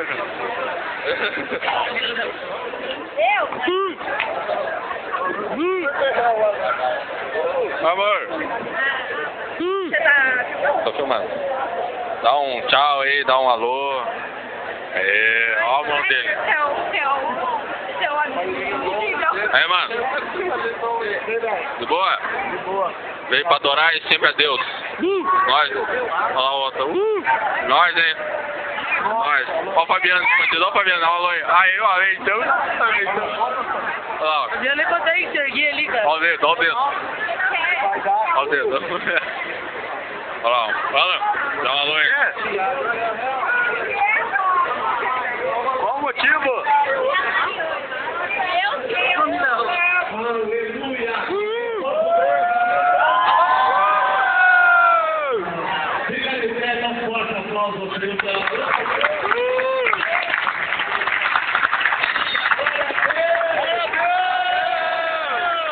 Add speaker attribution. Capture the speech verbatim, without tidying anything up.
Speaker 1: Amor.
Speaker 2: Você tá...
Speaker 1: Tô filmando. Dá um tchau aí, dá um alô. É, ó a mão dele.
Speaker 2: Seu, seu, seu amigo.
Speaker 1: Aí, mano. De boa?
Speaker 3: De boa.
Speaker 1: Veio pra adorar e sempre a Deus. Uh, nós. Olha lá o outro. Uh, nós, hein? Nós. Ó o Fabiano, escondido. Ó o Fabiano, dá um alô aí. Aí, ó, aí, então. Aí, então. Olha lá, ó.
Speaker 2: Eu nem consegue enxerguei ali, cara.
Speaker 1: Olha o dedo, olha o dedo. Olha o dedo. Olha lá, ó. Fala. Dá um alô aí.